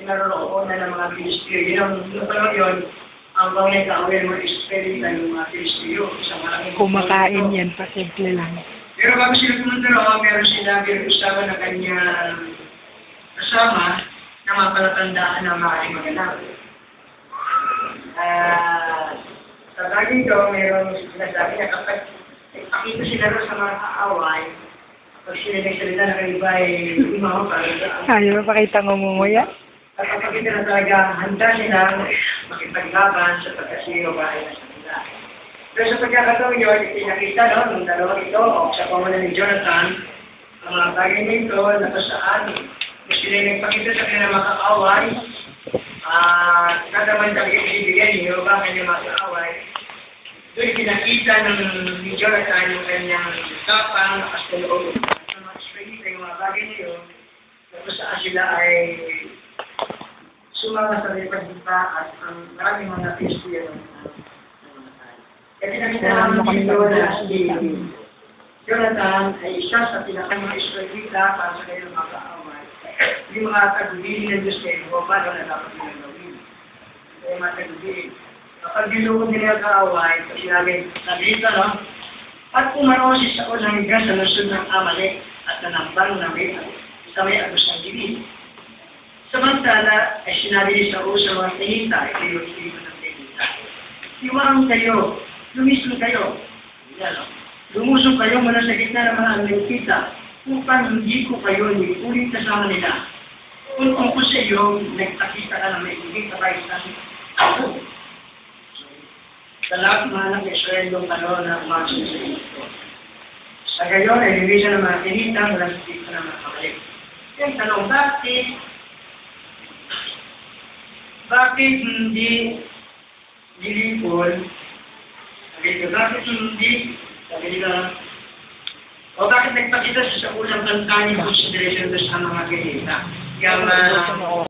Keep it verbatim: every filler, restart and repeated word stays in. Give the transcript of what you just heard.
kinaroroonan ng mga Pilisteo. Yun ang napanong yun, ang bangay kaawin ng mga Israelita ng mga Pilisteo. Isang malaking Kumakain yan, pasimple lang. Pero bago sila pumunta roon, meron sila usama na kanyang kasama na mapalatandaan na maaaring maganap. Uh, sa bagay ito, meron sinasabi na kapag ipakita sila rin sa mga kaaway, pag sila nagsalita na kaniba ay umawa para sa Ayaw mo pakita ngumuya? at kapag ito na talaga handa silang makipaglaban sa pagkasiyo bahay na sa nila. Pero sa pagkakataon yun, itinakita no, ng dalawang ito o sa pamanan ni Jonathan, ang mga bagay nito na kung saan kung sila nagpakita sa kanilang mga kaaway, at uh, nadaman talaga ibigay niyo ba kanyang mga kaaway, doon pinakita ng ni Jonathan yung kanyang tapang nakastulog ng mga Israelita yung mga bagay niyo na kung saan sila ay sumama sa lipad-lipa at ang maraming mga Pilisteo ng kasi nakita namin dito na si Jonathan ay isa sa pinakang mga Israelita para sa kanyang mga kaaway. Yung mga tagubili ng Diyos kay Jehovah na dapat nilang gawin. Kaya mga tagubili. Kapag dilukod nila ang kaaway, ito sinabi, sabi dito, no? At pumaroon si Saul ng higas sa lusod ng Amalek at nanambang na may sa may agos ng dilim. Samantala, ay sinabi ni Saul sa mga tinita, ito yung tinita ng tinita. Iwang kayo, lumisong kayo. Yan, no? Lumusong kayo mula sa gitna ng mga Amalekita upang hindi ko kayo ulit kasama nila. Kung kung sa iyo, nagtakita ka na may hindi kabay sa ako. Sa lahat ng mga Israel yung panahon na umasok sa ito. Sa gayon, ay liwisan ng mga tinita mula sa dito ng mga Amalek. Yung tanong, bakit? Bakit hindi nilipol? Sabi ko, bakit hindi? Sabi nila, o bakit nagpakita sa ulang kantani consideration sa mga kinita? Yung, uh,